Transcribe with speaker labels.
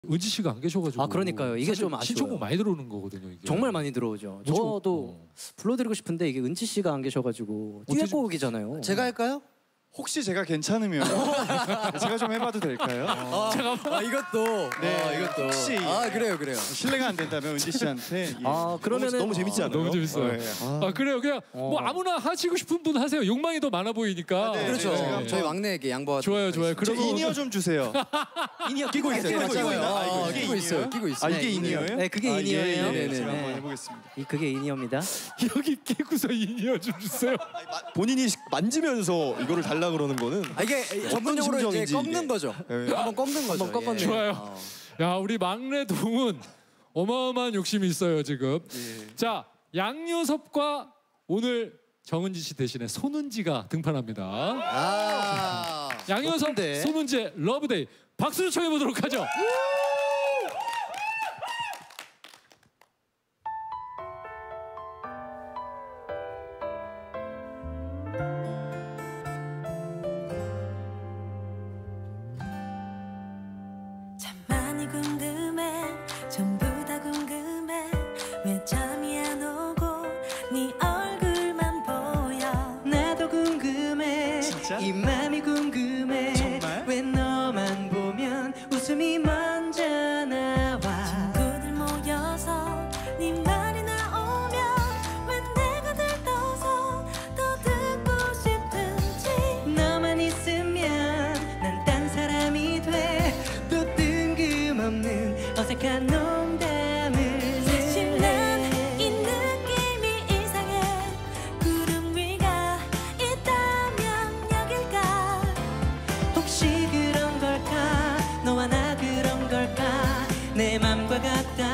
Speaker 1: 은지 씨가 안 계셔가지고.
Speaker 2: 아 그러니까요. 이게 좀 아쉬워요.
Speaker 1: 신청곡 많이 들어오는 거거든요. 이게.
Speaker 2: 정말 많이 들어오죠. 저도 불러드리고 싶은데 이게 은지 씨가 안 계셔가지고 듀엣곡이잖아요.
Speaker 3: 제가 할까요?
Speaker 4: 혹시 제가 괜찮으면 제가 좀 해봐도 될까요?
Speaker 3: 잠깐만. 이것도.
Speaker 4: 네,
Speaker 3: 이것도.
Speaker 4: 혹시
Speaker 3: 그래요.
Speaker 4: 실례가 안 된다면 은지 씨한테. 예.
Speaker 3: 그러면은 너무 재밌지 않아요?
Speaker 1: 너무 재밌어요.
Speaker 4: 네.
Speaker 1: 그래요. 그냥 뭐 아무나 하시고 싶은 분 하세요. 욕망이 더 많아 보이니까.
Speaker 4: 네,
Speaker 3: 그렇죠.
Speaker 4: 네,
Speaker 3: 저희 막내에게 양보하도록.
Speaker 1: 좋아요.
Speaker 4: 그러면 인이어 좀 주세요.
Speaker 3: 인이어 끼고 있어요. 끼고 있어요.
Speaker 4: 이게 인이어예요?
Speaker 2: 네, 그게 인이어예요.
Speaker 4: 네, 제가 한번 해보겠습니다.
Speaker 2: 그게 인이어입니다.
Speaker 1: 여기 끼고서 인이어 좀 주세요.
Speaker 5: 본인이 만지면서 이거를 달라 그러는 거는
Speaker 3: 이게 전문적으로 이제
Speaker 5: 심정인지
Speaker 3: 꺾는 거죠. 한번 꺾는 거죠.
Speaker 2: 한번 꺾었네요.
Speaker 1: 좋아요. 야, 우리 막내 동은 어마어마한 욕심이 있어요 지금. 자, 양요섭과 오늘 정은지 씨 대신에 손은지가 등판합니다. 양요섭, 손은지의 러브데이 박수를 청해 보도록 하죠.
Speaker 6: 궁금해 전부 다 궁금해 왜 잠이 안 오고 네 얼굴만 보여
Speaker 7: 나도 궁금해
Speaker 4: 진짜?
Speaker 7: 이 맘이 궁금해
Speaker 4: 정말?
Speaker 7: 왜 너만 보면 웃음이 먼저 나와
Speaker 6: 친구들 모여서 네 말이 나오면 왜 내가 들떠서 더 듣고 싶은지
Speaker 7: 너만 있으면 난 딴 사람이 돼 또 뜬금없는 어색한 농담을
Speaker 6: 사실 난 이 느낌이 이상해 구름 위가 있다면 여길까
Speaker 7: 혹시 그런 걸까 너와 나 그런 걸까 내 맘과 같다